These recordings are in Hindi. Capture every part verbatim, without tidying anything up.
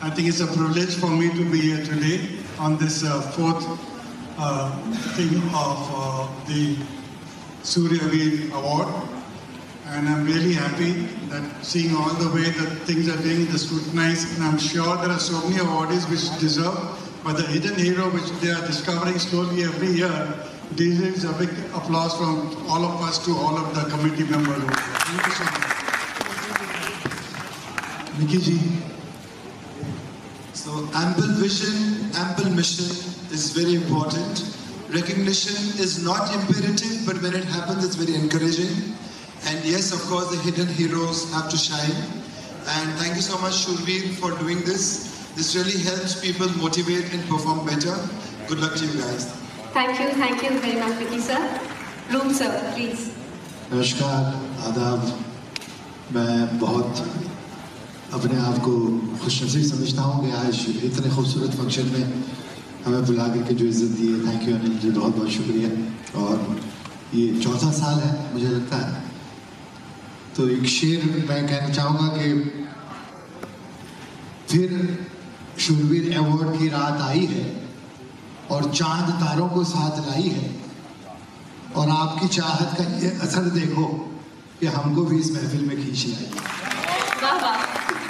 I think it's a privilege for me to be here today on this uh, fourth uh, thing of uh, the Shoorveer Award. And I'm really happy that seeing all the way that things are being scrutinized, and I'm sure there are so many awardees which deserve, but the hidden hero which they are discovering slowly every year deserves a big applause from all of us to all of the committee members. Thank you so much. Nikki ji. So ample vision, ample mission is very important. Recognition is not imperative, but when it happens, it's very encouraging. And yes, of course, the hidden heroes have to shine. And thank you so much, Shoorveer, for doing this. This really helps people motivate and perform better. Good luck to you guys. Thank you, thank you very much, Vicky sir. Roop sir, please. नमस्कार, आदाब. मैं बहुत अपने आप को खुशनसीब समझता हूँ कि आज इतने खूबसूरत फंक्शन में हमें बुला करके जो इज्जत दी है. थैंक यू अनिल जी, बहुत बहुत शुक्रिया. और ये चौथा साल है मुझे लगता है. तो एक शेर मैं कहना चाहूँगा कि फिर शूरवीर अवार्ड की रात आई है और चांद तारों को साथ लाई है, और आपकी चाहत का ये असर देखो कि हमको भी इस महफिल में खींच लाई. वाह वाह.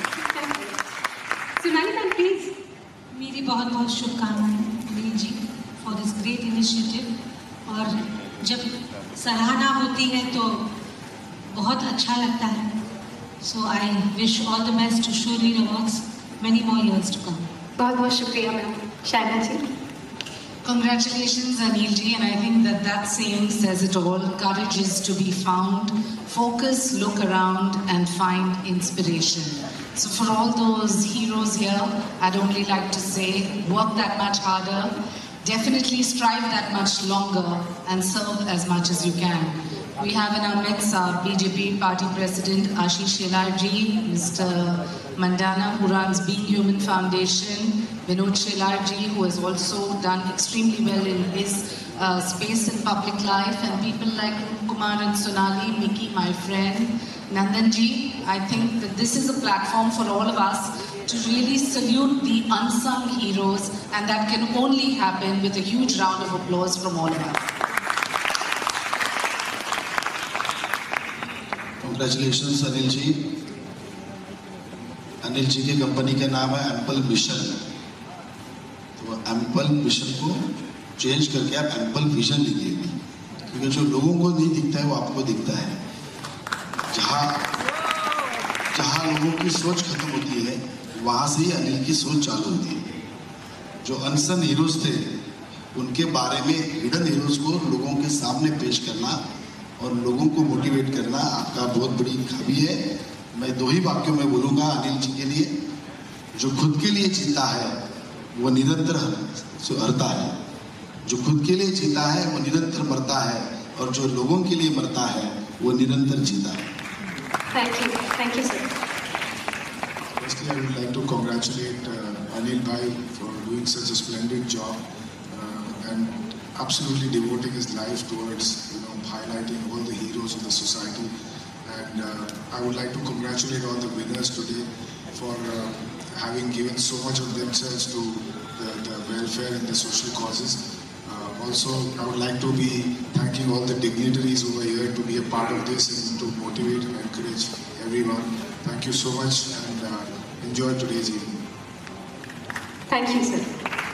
सुनाली प्लीज. मेरी बहुत बहुत शुभकामनाएं Anil ji for this great initiative. और जब सराहना होती है तो बहुत अच्छा लगता है. So I wish all the best to Shurveer awards, many more years to come. बहुत बहुत शुक्रिया ma'am. Shaina ji. Congratulations, Anil ji, and I think that that saying says it all. Courage is to be found. Focus, look around, and find inspiration. So for all those heroes here, I'd only like to say, work that much harder. Definitely strive that much longer and serve as much as you can. We have in our midst our B J P party president Ashish Shelarji, Mister Mandana, who runs Being Human Foundation, Vinod Shelarji, who has also done extremely well in his uh, space in public life, and people like Kumar and Sonali, Mickey, my friend, Nandanji. I think that this is a platform for all of us to really salute the unsung heroes, and that can only happen with a huge round of applause from all of us. Congratulations, Anil ji. Anil ji की कंपनी का नाम है एम्पल मिशन. तो एम्पल मिशन को चेंज करके आप एम्पल विजन लिखिए, क्योंकि जो लोगों को नहीं दिखता है वो आपको दिखता है. जहाँ जहाँ लोगों की सोच खत्म होती है वहाँ से ही अनिल की सोच चालू होती है. जो अनसन हीरोज थे उनके बारे में हिडन हीरोज को लोगों के सामने पेश करना और लोगों को मोटिवेट करना आपका बहुत बड़ी खूबी है. मैं दो ही वाक्यों में बोलूँगा अनिल जी के लिए. जो खुद के लिए जीता है वो निरंतर हरता है, जो खुद के लिए जीता है वो निरंतर मरता है, और जो लोगों के लिए मरता है वो निरंतर जीता है. Thank you. Thank you sir. Firstly, I would like to congratulate uh, Anil Bhai for doing such a splendid job uh, and absolutely devoting his life towards, you know, highlighting all the heroes of the society. And uh, I would like to congratulate all the winners today for uh, having given so much of themselves to the, the welfare and the social causes. Uh, also, I would like to be thanking all the dignitaries over here to be a part of this and to motivate and encourage everyone. Thank you so much, and uh, enjoy today's evening. Thank you, sir.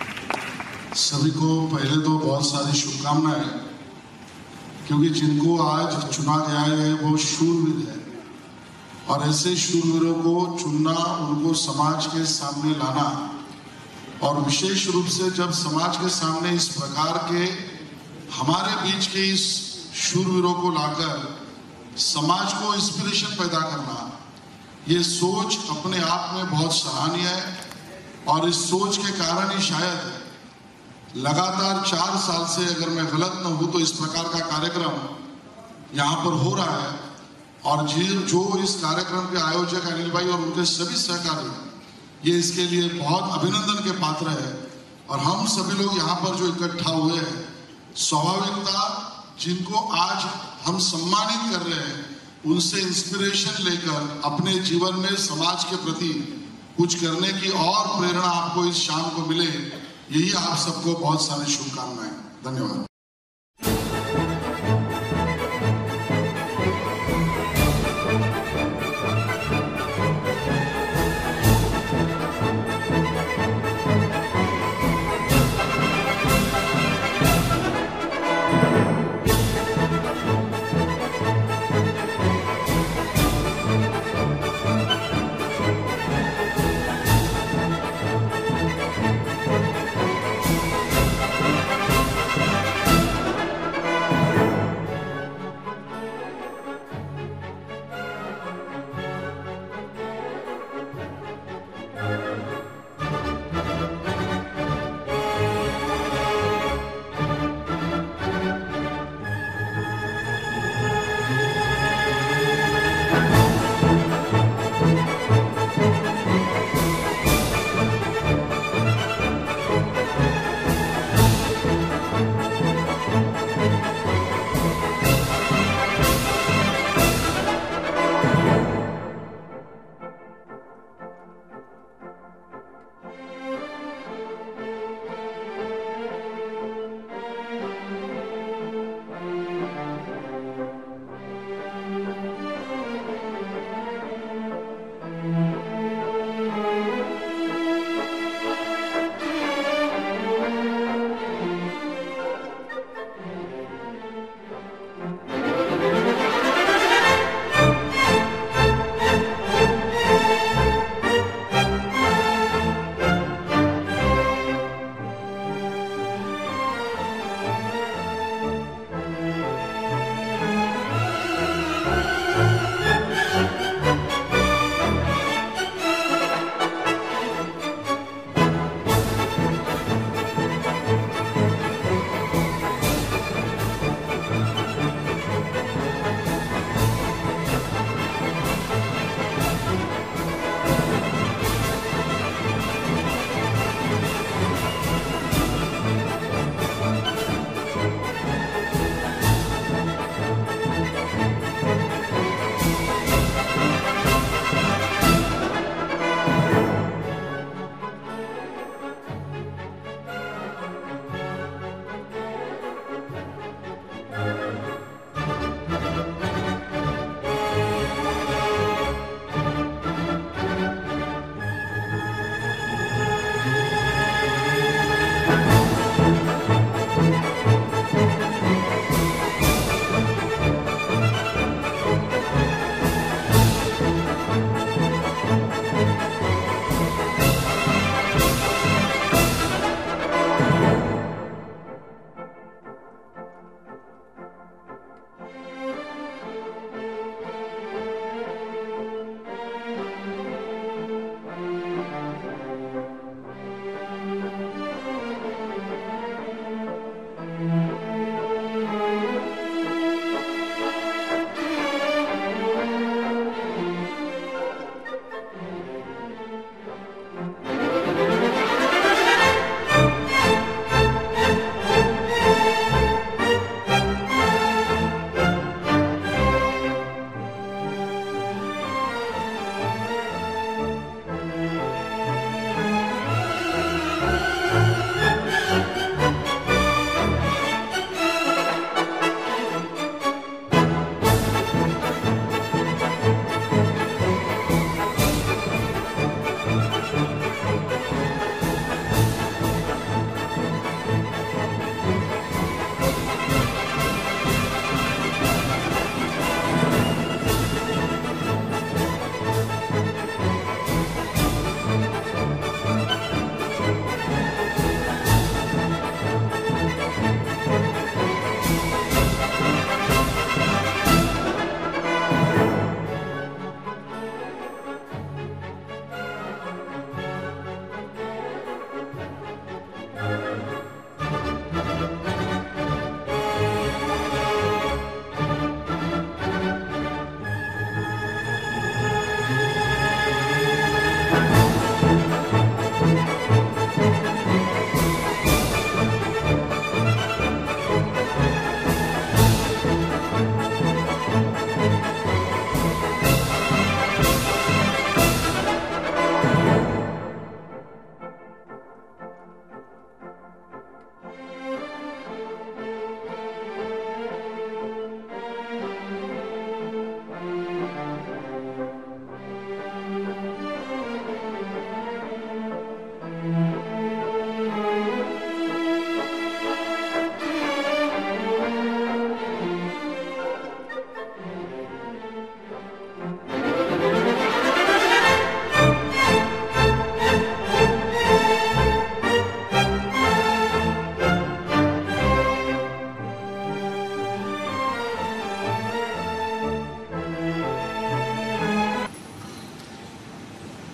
सभी को पहले तो बहुत सारी शुभकामनाएं, क्योंकि जिनको आज चुना गया है वो शूरवीर है, और ऐसे शूरवीरों को चुनना, उनको समाज के सामने लाना, और विशेष रूप से जब समाज के सामने इस प्रकार के हमारे बीच के इस शूरवीरों को लाकर समाज को इंस्पिरेशन पैदा करना, ये सोच अपने आप में बहुत सराहनीय है. और इस सोच के कारण ही शायद लगातार चार साल से, अगर मैं गलत न हूं तो, इस प्रकार का कार्यक्रम यहाँ पर हो रहा है. और जो इस कार्यक्रम के आयोजक अनिल भाई और उनके सभी सहकारी, ये इसके लिए बहुत अभिनंदन के पात्र है. और हम सभी लोग यहाँ पर जो इकट्ठा हुए हैं, स्वाभाविकता जिनको आज हम सम्मानित कर रहे हैं, उनसे इंस्पिरेशन लेकर अपने जीवन में समाज के प्रति कुछ करने की और प्रेरणा आपको इस शाम को मिले, यही आप सबको बहुत सारी शुभकामनाएं। धन्यवाद।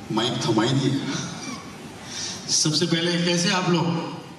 माइक थमाई दिए। सबसे पहले कैसे आप लोग?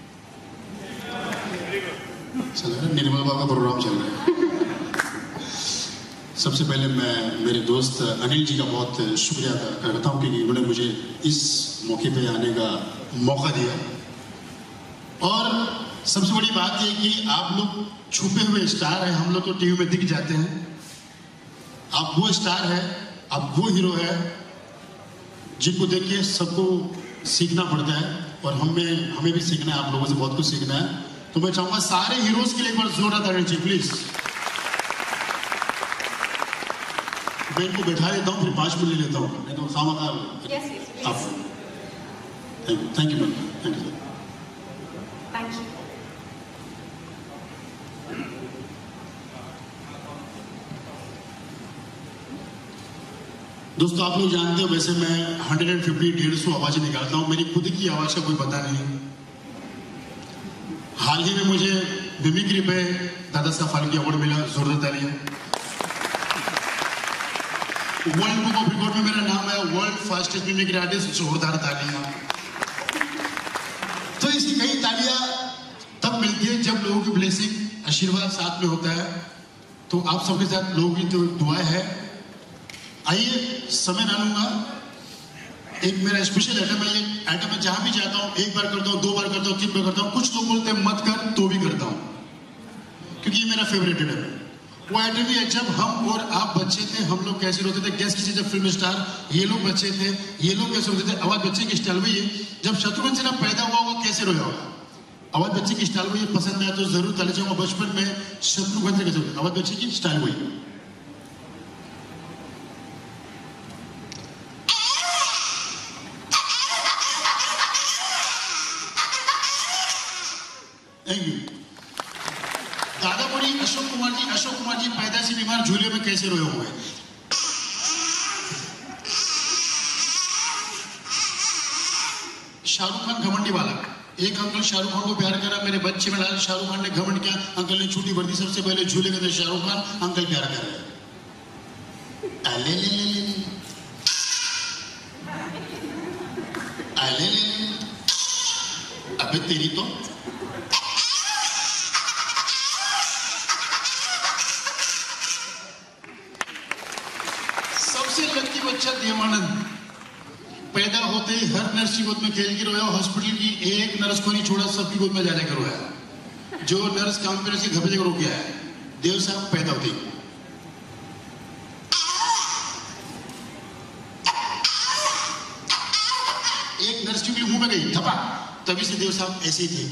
चल रहा है, निर्मल बाबा का प्रोग्राम चल रहा है। सबसे पहले मैं मेरे दोस्त अनिल जी का बहुत शुक्रिया अदा करता हूँ क्योंकि उन्होंने मुझे इस मौके पे आने का मौका दिया। और सबसे बड़ी बात यह कि आप लोग छुपे हुए स्टार हैं, हम लोग तो टीवी में दिख जाते हैं। आप वो स्टार है, आप वो हीरो है जिनको देख के सबको सीखना पड़ता है और हमें हमें भी सीखना है, आप लोगों से बहुत कुछ सीखना है। तो मैं चाहूंगा सारे हीरोज के लिए एक बार जोरदार ताली चाहिए प्लीज। मैं इनको बैठा देता हूँ, फिर पांच मिनट ले लेता हूँ, नहीं तो खामा खा आप। Thank you thank you thank you thank you. दोस्तों आप लोग जानते हो वैसे मैं एक सौ पचास डेढ़ सौ आवाजें निकालता हूँ, मेरी खुद की आवाज का कोई पता नहीं। हाल ही में मुझे मिमिक्री पे दादा साहब फाल्के अवार्ड मिला, जोरदार तालियां। वर्ल्ड बुक ऑफ रिकॉर्ड में मेरा नाम है वर्ल्ड फास्टेस्ट मिमिक्री आर्टिस्ट, जोरदार तालियां। तो इसकी कई तालियां तब मिलती है जब लोगों की ब्लेसिंग, आशीर्वाद साथ में होता है। तो आप सबके साथ लोगों की तो दुआ है। आइए समय ना लूंगा, एक मेरा स्पेशल आइटम है। ये आइटम मैं जहां भी जाता हूं एक बार करता हूं, दो बार करता हूं, तीन बार करता हूं। कुछ लोग बोलते हैं मत कर, तो भी करता हूं क्योंकि ये मेरा फेवरेट आइटम है। वो आइटम ही है जब हम और आप बच्चे थे, हम लोग कैसे रोते थे। गैस कीजिए, जब फिल्म स्टार ये लोग बच्चे थे, ये लोग कैसे रोते थे। आवाज बच्चे की स्टाइल हुई है। जब शत्रुघ्न सिन्हा पैदा हुआ होगा कैसे रोया होगा। आवाज बच्चे की स्टाइल हुई, पसंद आया तो जरूर ताली चाहूंगा। बचपन में शत्रुघ्न से कैसे आवाज बच्चे की स्टाइल हुई। Thank you. दादा बोली अशोक कुमार जी, अशोक कुमार जी पैदाइशी बीमार, झूले में कैसे रोए हुए। शाहरुख खान घमंडी वाला। एक अंकल शाहरुख खान को प्यार करा, मेरे बच्चे में डाल शाहरुख खान ने घमंड किया, अंकल ने छुट्टी भर दी। सबसे पहले झूले के अंदर शाहरुख खान, अंकल प्यार कर रहे हैं। ले ले ले ले ले ले ले अबे तेरी तो लड़की बच्चा देवानंद पैदा होते ही हर नर्स की गोद में खेल के रोया। हॉस्पिटल की एक नर्स को नहीं छोड़ा, सबकी गोद में जा जाकर रोया। जो नर्स काम पे उसके घर पे जाकर रो के आया। देव साहब पैदा होते एक नर्स की मुंह में गई थपा, तभी से देव साहब ऐसे ही थे।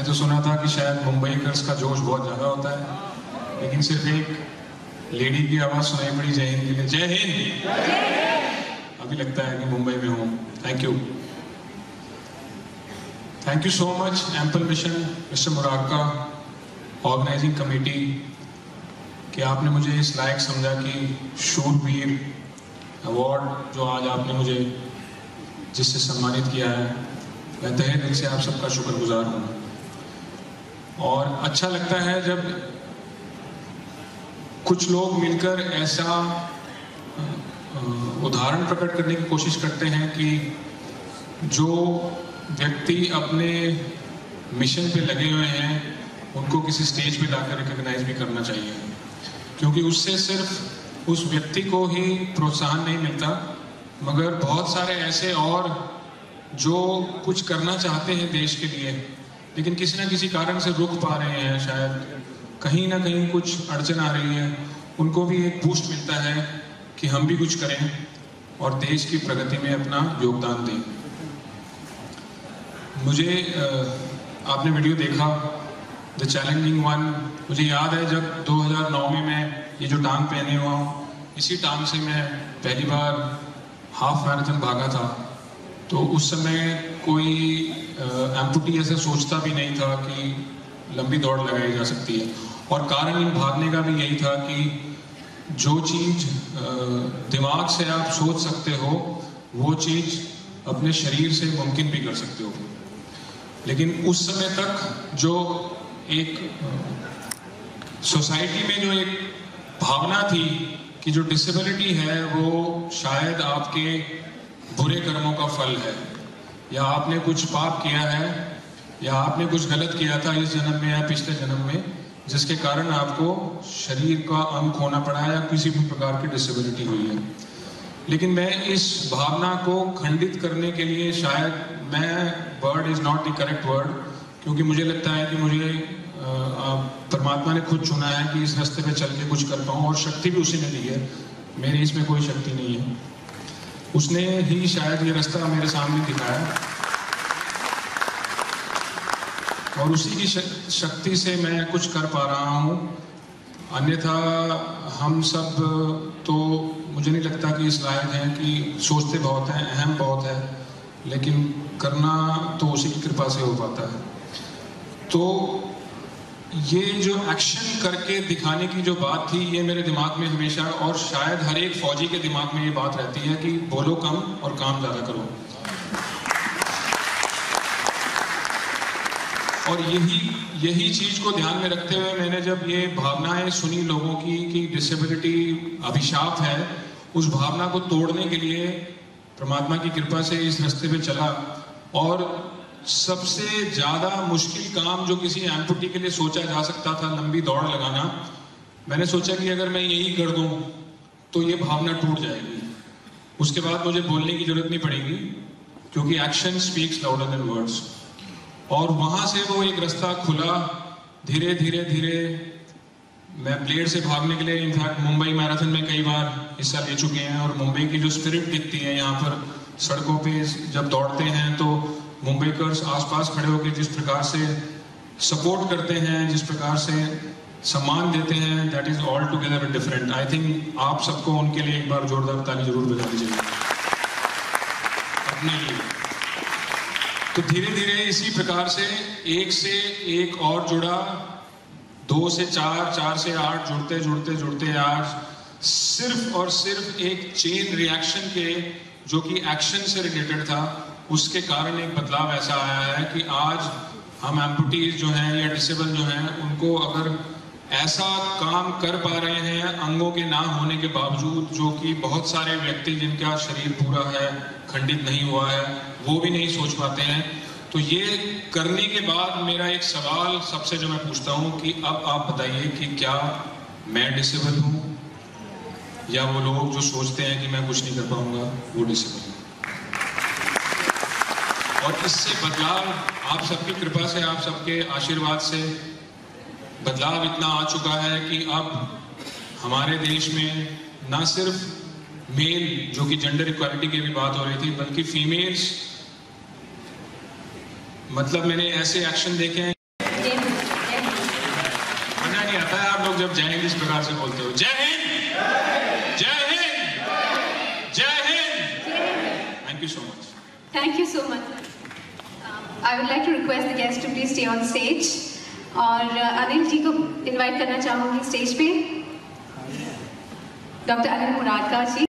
तो सुना था कि शायद मुंबईकर्स का जोश बहुत ज़्यादा होता है, लेकिन सिर्फ एक लेडी की आवाज़ सुनाई पड़ी जय हिंद के लिए। जय हिंद। अभी लगता है कि मुंबई में हूँ। Thank you thank you so much ample mission, mister Murarka, organising committee, कि आपने मुझे इस लायक समझा कि शूरवीर अवार्ड जो आज आपने मुझे जिससे सम्मानित किया है, मैं तहे दिल से आप सबका शुक्रगुजार हूँ। और अच्छा लगता है जब कुछ लोग मिलकर ऐसा उदाहरण प्रकट करने की कोशिश करते हैं कि जो व्यक्ति अपने मिशन पे लगे हुए हैं उनको किसी स्टेज पे लाकर रिकॉग्नाइज भी करना चाहिए, क्योंकि उससे सिर्फ उस व्यक्ति को ही प्रोत्साहन नहीं मिलता, मगर बहुत सारे ऐसे और जो कुछ करना चाहते हैं देश के लिए लेकिन किसी ना किसी कारण से रुक पा रहे हैं, शायद कहीं ना कहीं कुछ अड़चन आ रही है, उनको भी एक बूस्ट मिलता है कि हम भी कुछ करें और देश की प्रगति में अपना योगदान दें। मुझे आपने वीडियो देखा द चैलेंजिंग वन, मुझे याद है जब दो हज़ार नौ में मैं ये जो टांग पहने हुआ हूँ, इसी टांग से मैं पहली बार हाफ मैराथन भागा था। तो उस समय कोई एम्पुटी ऐसा सोचता भी नहीं था कि लंबी दौड़ लगाई जा सकती है, और कारण इन भागने का भी यही था कि जो चीज़ दिमाग से आप सोच सकते हो वो चीज़ अपने शरीर से मुमकिन भी कर सकते हो। लेकिन उस समय तक जो एक सोसाइटी में जो एक भावना थी कि जो डिसेबिलिटी है वो शायद आपके बुरे कर्मों का फल है, या आपने कुछ पाप किया है, या आपने कुछ गलत किया था इस जन्म में या पिछले जन्म में, जिसके कारण आपको शरीर का अंग खोना पड़ा है या किसी भी प्रकार की डिसेबिलिटी हुई है। लेकिन मैं इस भावना को खंडित करने के लिए, शायद मैं word is not the correct word, क्योंकि मुझे लगता है कि मुझे परमात्मा ने खुद चुना है कि इस रास्ते पे चल के कुछ कर पाऊँ, और शक्ति भी उसी ने दी है, मेरी इसमें कोई शक्ति नहीं है। उसने ही शायद ये रास्ता मेरे सामने दिखाया, और उसी की शक्ति से मैं कुछ कर पा रहा हूँ। अन्यथा हम सब तो मुझे नहीं लगता कि इस लायक हैं, कि सोचते बहुत हैं, अहम बहुत है, लेकिन करना तो उसी की कृपा से हो पाता है। तो ये जो एक्शन करके दिखाने की जो बात थी, ये मेरे दिमाग में हमेशा, और शायद हर एक फौजी के दिमाग में ये बात रहती है कि बोलो कम और काम ज़्यादा करो। और यही यही चीज़ को ध्यान में रखते हुए मैंने जब ये भावनाएं सुनी लोगों की कि डिसेबिलिटी अभिशाप है, उस भावना को तोड़ने के लिए परमात्मा की कृपा से इस रास्ते पे चला। और सबसे ज़्यादा मुश्किल काम जो किसी एम्पुटी के लिए सोचा जा सकता था, लंबी दौड़ लगाना, मैंने सोचा कि अगर मैं यही कर दूं तो ये भावना टूट जाएगी, उसके बाद मुझे बोलने की जरूरत नहीं पड़ेगी, क्योंकि action speaks louder than words. और वहाँ से वो एक रास्ता खुला, धीरे धीरे धीरे मैं ब्लेड से भागने के लिए, इनफैक्ट मुंबई मैराथन में कई बार हिस्सा ले चुके हैं, और मुंबई की जो स्पिरिट दिखती है यहाँ पर सड़कों पे जब दौड़ते हैं, तो मुंबईकर्स आसपास खड़े होकर जिस प्रकार से सपोर्ट करते हैं, जिस प्रकार से सम्मान देते हैं, that is all together different. I think आप सबको उनके लिए एक बार जोरदार ताली जरूर बजानी चाहिए अपने लिए। तो धीरे धीरे इसी प्रकार से एक से एक और जुड़ा, दो से चार, चार से आठ, जुड़ते जुड़ते जुड़ते आज सिर्फ और सिर्फ एक चेन रिएक्शन के, जो कि एक्शन से रिलेटेड था, उसके कारण एक बदलाव ऐसा आया है कि आज हम एम्पुटीज जो हैं या डिसेबल जो हैं, उनको अगर ऐसा काम कर पा रहे हैं अंगों के ना होने के बावजूद, जो कि बहुत सारे व्यक्ति जिनका शरीर पूरा है, खंडित नहीं हुआ है, वो भी नहीं सोच पाते हैं। तो ये करने के बाद मेरा एक सवाल सबसे जो मैं पूछता हूँ कि अब आप बताइए कि क्या मैं डिसेबल हूँ, या वो लोग जो सोचते हैं कि मैं कुछ नहीं कर पाऊंगा वो डिसेबल है। और इससे बदलाव आप सबकी कृपा से, आप सबके आशीर्वाद से बदलाव इतना आ चुका है कि अब हमारे देश में ना सिर्फ मेल, जो कि जेंडर इक्वालिटी की भी बात हो रही थी, बल्कि फीमेल्स, मतलब मैंने ऐसे एक्शन देखे हैं जब जय हिंद इस प्रकार से बोलते हो। जय हिंद, जय हिंद, जय Hind. Thank you so much. Thank you so much. I would like to request the guest to please stay on stage और अनिल जी को इनवाइट करना चाहूंगी स्टेज पे। डॉक्टर अनिल मुरादका जी।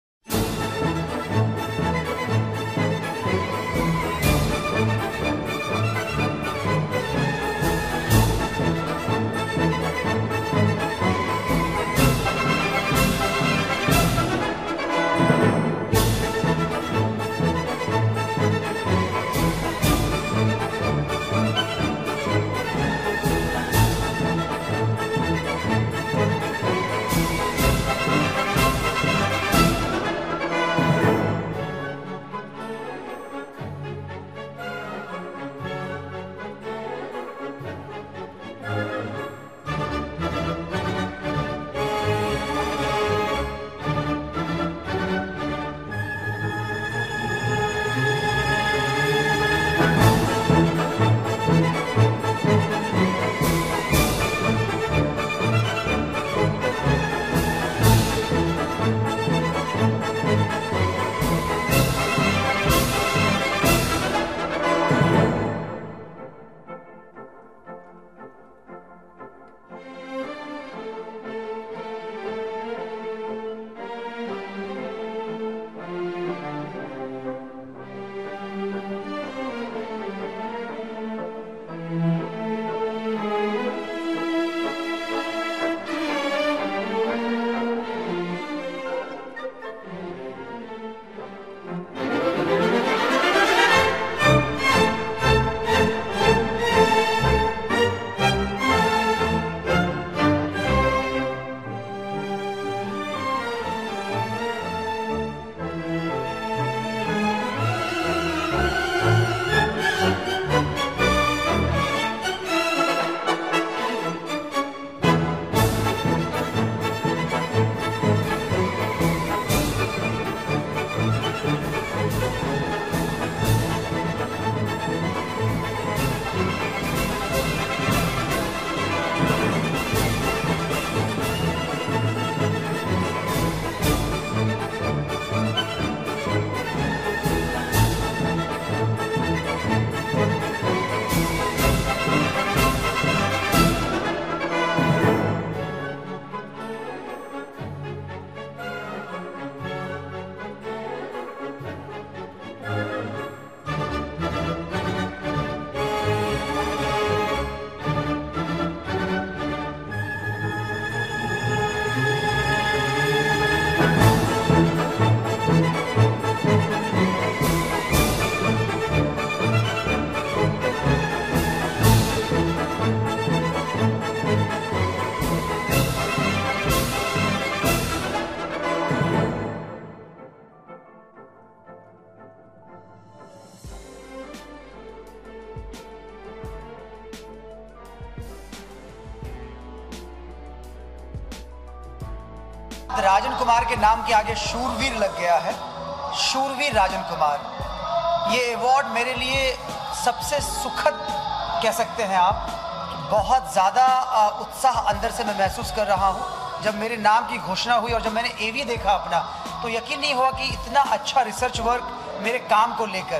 राजन कुमार के नाम के आगे शूरवीर लग गया है। शूरवीर राजन कुमार, ये अवार्ड मेरे लिए सबसे सुखद कह सकते हैं आप। बहुत ज़्यादा उत्साह अंदर से मैं महसूस कर रहा हूँ। जब मेरे नाम की घोषणा हुई और जब मैंने एवी देखा अपना, तो यकीन नहीं हुआ कि इतना अच्छा रिसर्च वर्क मेरे काम को लेकर,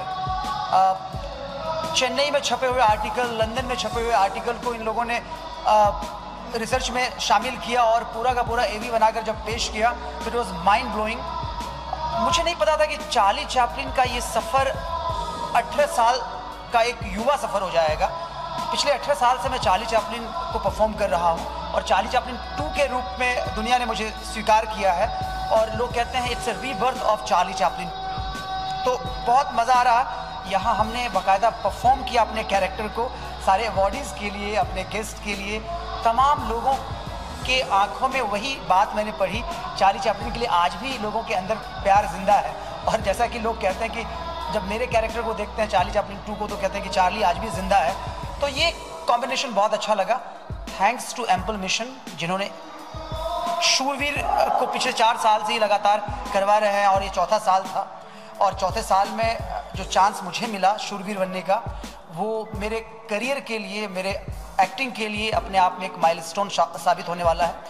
चेन्नई में छपे हुए आर्टिकल, लंदन में छपे हुए आर्टिकल को इन लोगों ने आ, रिसर्च में शामिल किया और पूरा का पूरा एवी बनाकर जब पेश किया तो इट वॉज माइंड ब्लोइंग। मुझे नहीं पता था कि चार्ली चैपलिन का ये सफ़र अठारह साल का एक युवा सफ़र हो जाएगा। पिछले अठारह साल से मैं चार्ली चैपलिन को परफॉर्म कर रहा हूँ और चार्ली चैपलिन टू के रूप में दुनिया ने मुझे स्वीकार किया है और लोग कहते हैं it's a rebirth of Charlie Chaplin. तो बहुत मज़ा आ रहा। यहाँ हमने बाकायदा परफॉर्म किया अपने कैरेक्टर को, सारे अवॉर्डीज़ के लिए, अपने गेस्ट के लिए, तमाम लोगों के आंखों में वही बात मैंने पढ़ी, चार्ली चैपलिन के लिए आज भी लोगों के अंदर प्यार जिंदा है। और जैसा कि लोग कहते हैं कि जब मेरे कैरेक्टर को देखते हैं चार्ली चैपलिन टू को, तो कहते हैं कि चार्ली आज भी जिंदा है। तो ये कॉम्बिनेशन बहुत अच्छा लगा। थैंक्स टू एम्पल मिशन जिन्होंने शूरवीर को पिछले चार साल से ही लगातार करवा रहे हैं और ये चौथा साल था। और चौथे साल में जो चांस मुझे मिला शूरवीर बनने का, वो मेरे करियर के लिए, मेरे एक्टिंग के लिए अपने आप में एक माइलस्टोन साबित होने वाला है।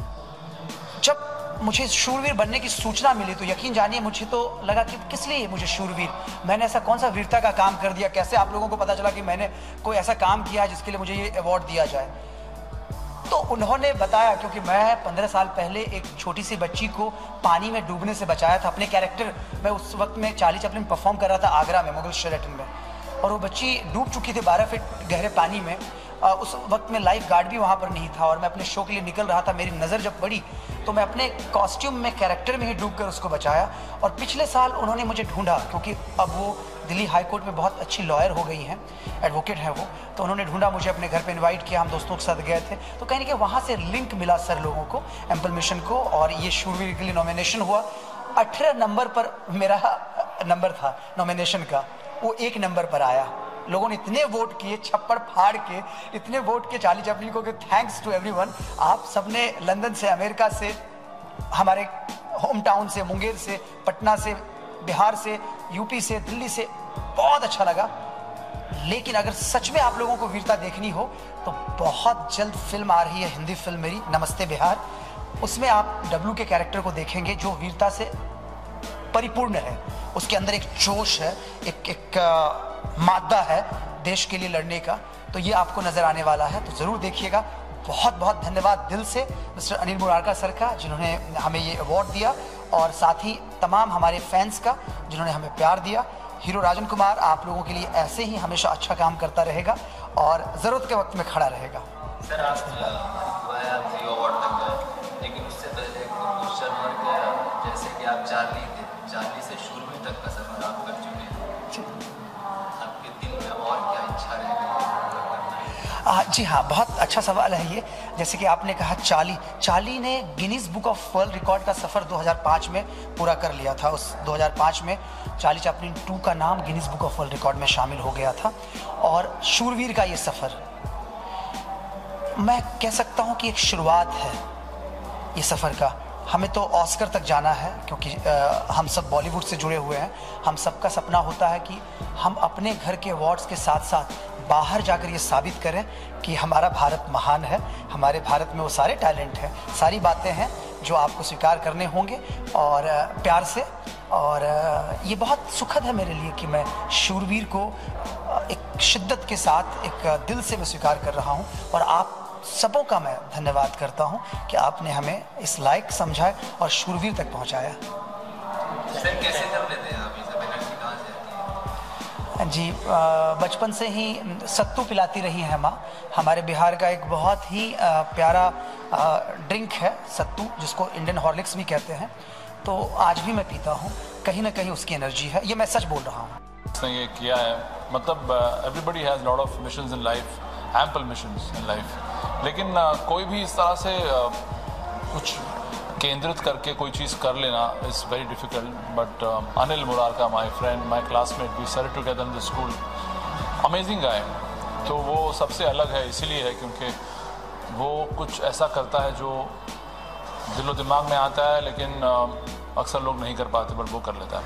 जब मुझे शूरवीर बनने की सूचना मिली तो यकीन जानिए मुझे तो लगा कि किस लिए मुझे शूरवीर, मैंने ऐसा कौन सा वीरता का काम कर दिया, कैसे आप लोगों को पता चला कि मैंने कोई ऐसा काम किया जिसके लिए मुझे ये अवार्ड दिया जाए। तो उन्होंने बताया, क्योंकि मैं पंद्रह साल पहले एक छोटी सी बच्ची को पानी में डूबने से बचाया था। अपने कैरेक्टर, मैं उस वक्त में चार्ली चैपलिन परफॉर्म कर रहा था आगरा में, मुगल शेरेटन में, और वो बच्ची डूब चुकी थी बारह फीट गहरे पानी में। आ, उस वक्त में लाइफ गार्ड भी वहाँ पर नहीं था और मैं अपने शो के लिए निकल रहा था। मेरी नज़र जब पड़ी तो मैं अपने कॉस्ट्यूम में, कैरेक्टर में ही डूब कर उसको बचाया। और पिछले साल उन्होंने मुझे ढूंढा, क्योंकि अब वो दिल्ली हाई कोर्ट में बहुत अच्छी लॉयर हो गई हैं, एडवोकेट हैं वो, तो उन्होंने ढूंढा मुझे, अपने घर पे इनवाइट किया, हम दोस्तों के साथ गए थे। तो कहीं ना कहीं वहाँ से लिंक मिला सर लोगों को, एम्पल मिशन को, और ये शूरवीर के लिए नॉमिनेशन हुआ। अठारह नंबर पर मेरा नंबर था नॉमिनेशन का, वो एक नंबर पर आया। लोगों ने इतने वोट किए, छप्पड़ फाड़ के इतने वोट किए चार्ली चैपलिन को कि थैंक्स टू एवरीवन। आप सबने लंदन से, अमेरिका से, हमारे होम टाउन से, मुंगेर से, पटना से, बिहार से, यूपी से, दिल्ली से, बहुत अच्छा लगा। लेकिन अगर सच में आप लोगों को वीरता देखनी हो तो बहुत जल्द फिल्म आ रही है, हिंदी फिल्म मेरी, नमस्ते बिहार। उसमें आप डब्लू के कैरेक्टर को देखेंगे जो वीरता से परिपूर्ण है। उसके अंदर एक जोश है, एक एक मादा है देश के लिए लड़ने का। तो ये आपको नजर आने वाला है, तो जरूर देखिएगा। बहुत बहुत धन्यवाद दिल से मिस्टर अनिल मुरारका सर का, जिन्होंने हमें ये अवार्ड दिया, और साथ ही तमाम हमारे फैंस का जिन्होंने हमें प्यार दिया। हीरो राजन कुमार आप लोगों के लिए ऐसे ही हमेशा अच्छा काम करता रहेगा और ज़रूरत के वक्त में खड़ा रहेगा। सर आप अवार्ड तक गए, लेकिन उससे पहले एक क्वेश्चन और क्या, जैसे कि आप चार्ली थे, चार्ली से शूरवीर तक का सफर आप कर चुके हैं, आपके दिल में और क्या इच्छा रह गई? आ, जी हाँ, बहुत अच्छा सवाल है ये। जैसे कि आपने कहा चार्ली, चार्ली ने Guinness book of world record का सफ़र दो हज़ार पाँच में पूरा कर लिया था। उस दो हज़ार पाँच में चार्ली चैपलिन टू का नाम Guinness book of world record में शामिल हो गया था। और शूरवीर का ये सफ़र, मैं कह सकता हूँ कि एक शुरुआत है ये सफ़र का। हमें तो ऑस्कर तक जाना है, क्योंकि आ, हम सब बॉलीवुड से जुड़े हुए हैं। हम सबका सपना होता है कि हम अपने घर के अवार्ड्स के साथ साथ बाहर जाकर ये साबित करें कि हमारा भारत महान है, हमारे भारत में वो सारे टैलेंट हैं, सारी बातें हैं जो आपको स्वीकार करने होंगे और आ, प्यार से। और आ, ये बहुत सुखद है मेरे लिए कि मैं शूरवीर को आ, एक शिद्दत के साथ, एक आ, दिल से मैं स्वीकार कर रहा हूँ। और आप सबों का मैं धन्यवाद करता हूं कि आपने हमें इस लायक समझा और शूरवीर तक पहुंचाया। सर कैसे कर लेते हैं आप, ये सब एनर्जी कहां से आती है? जी, बचपन से ही सत्तू पिलाती रही हैं माँ। हमारे बिहार का एक बहुत ही प्यारा ड्रिंक है सत्तू, जिसको इंडियन हॉर्लिक्स भी कहते हैं। तो आज भी मैं पीता हूँ, कहीं ना कहीं उसकी एनर्जी है। ये मैं सच बोल रहा हूँ। उसने ये किया है, मतलब everybody has lot of missions in life, ample missions in life, लेकिन uh, कोई भी इस तरह से uh, कुछ केंद्रित करके कोई चीज़ कर लेना is very difficult. But Anil Murarka, my friend, my classmate, we studied together in the school, amazing guy. तो वो सबसे अलग है, इसीलिए है क्योंकि वो कुछ ऐसा करता है जो दिलो दिमाग में आता है, लेकिन uh, अक्सर लोग नहीं कर पाते, बट वो कर लेता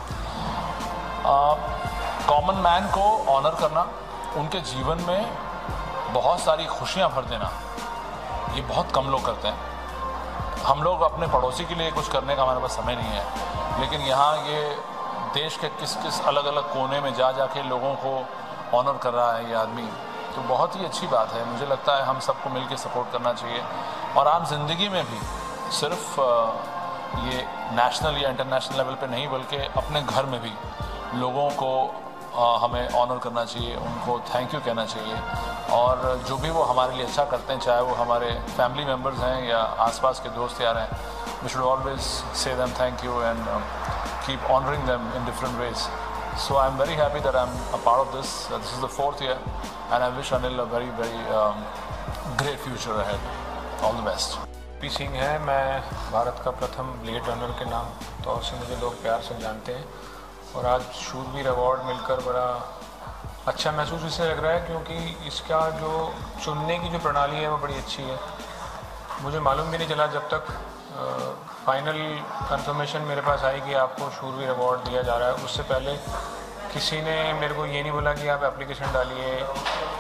है। कॉमन मैन को ऑनर करना, उनके जीवन में बहुत सारी खुशियाँ भर देना, ये बहुत कम लोग करते हैं। हम लोग अपने पड़ोसी के लिए कुछ करने का हमारे पास समय नहीं है, लेकिन यहाँ ये देश के किस किस अलग अलग कोने में जा जा के लोगों को ऑनर कर रहा है ये आदमी, तो बहुत ही अच्छी बात है। मुझे लगता है हम सबको मिल के सपोर्ट करना चाहिए, और आम जिंदगी में भी सिर्फ ये नेशनल या इंटरनेशनल लेवल पे नहीं, बल्कि अपने घर में भी लोगों को हमें ऑनर करना चाहिए, उनको थैंक यू कहना चाहिए। और जो भी वो हमारे लिए अच्छा करते हैं, चाहे वो हमारे फैमिली मेम्बर्स हैं या आसपास के दोस्त यार हैं, we should always say them thank you and keep honouring them in different ways. So I am very happy that I am a part of this. This is the fourth year and I wish Anil a very very great future ahead. All the best. P Singh है, मैं भारत का प्रथम ब्रिगेड रनर के नाम तौर से मुझे लोग प्यार से जानते हैं, और आज शूरवीर अवार्ड मिलकर बड़ा अच्छा महसूस इसलिए लग रहा है क्योंकि इसका जो चुनने की जो प्रणाली है वो बड़ी अच्छी है। मुझे मालूम भी नहीं चला जब तक फाइनल कंफर्मेशन मेरे पास आई कि आपको शूरवीर अवार्ड दिया जा रहा है। उससे पहले किसी ने मेरे को ये नहीं बोला कि आप एप्लीकेशन डालिए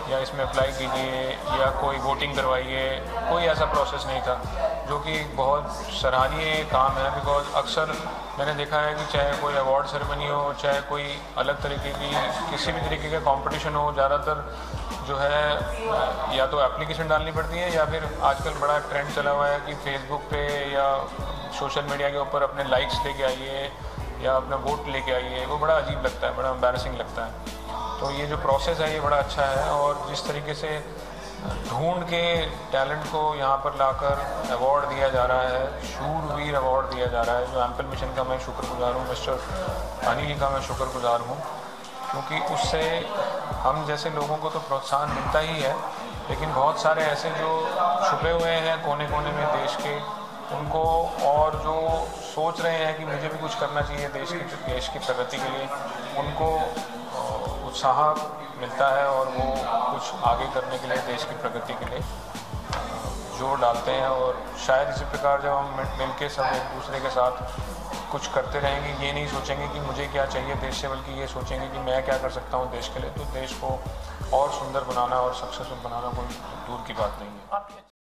या इसमें अप्लाई कीजिए या कोई वोटिंग करवाइए, कोई ऐसा प्रोसेस नहीं था, जो कि बहुत सराहनीय काम है। बिकॉज अक्सर मैंने देखा है कि चाहे कोई अवार्ड सेरेमनी हो, चाहे कोई अलग तरीके की किसी भी तरीके का कंपटीशन हो, ज़्यादातर जो है या तो एप्लीकेशन डालनी पड़ती है या फिर आजकल बड़ा ट्रेंड चला हुआ है कि फेसबुक पे या सोशल मीडिया के ऊपर अपने लाइक्स लेके आइए या अपना वोट लेके आइए। वो बड़ा अजीब लगता है, बड़ा एम्बैरसिंग लगता है। तो ये जो प्रोसेस है ये बड़ा अच्छा है, और जिस तरीके से ढूंढ के टैलेंट को यहाँ पर लाकर अवार्ड दिया जा रहा है, शूरवीर अवार्ड दिया जा रहा है, जो एम्पल मिशन का मैं शुक्रगुजार हूँ, मिस्टर अनिल का मैं शुक्रगुजार हूँ, क्योंकि उससे हम जैसे लोगों को तो प्रोत्साहन मिलता ही है, लेकिन बहुत सारे ऐसे जो छुपे हुए हैं कोने कोने में देश के, उनको और जो सोच रहे हैं कि मुझे भी कुछ करना चाहिए देश की देश की प्रगति के लिए, उनको उत्साह मिलता है और वो कुछ आगे करने के लिए, देश की प्रगति के लिए जोर डालते हैं। और शायद इसी प्रकार जब हम मिल के सब एक दूसरे के साथ कुछ करते रहेंगे, ये नहीं सोचेंगे कि मुझे क्या चाहिए देश से, बल्कि ये सोचेंगे कि मैं क्या कर सकता हूँ देश के लिए, तो देश को और सुंदर बनाना और सक्सेसफुल बनाना कोई दूर की बात नहीं है।